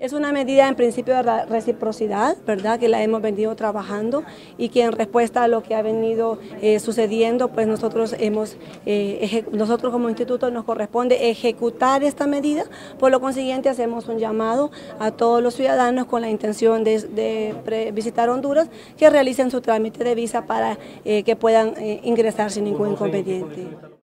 Es una medida en principio de reciprocidad, ¿verdad?, que la hemos venido trabajando y que en respuesta a lo que ha venido sucediendo, pues nosotros como instituto nos corresponde ejecutar esta medida. Por lo consiguiente, hacemos un llamado a todos los ciudadanos con la intención de visitar Honduras, que realicen su trámite de visa para que puedan ingresar sin ningún inconveniente.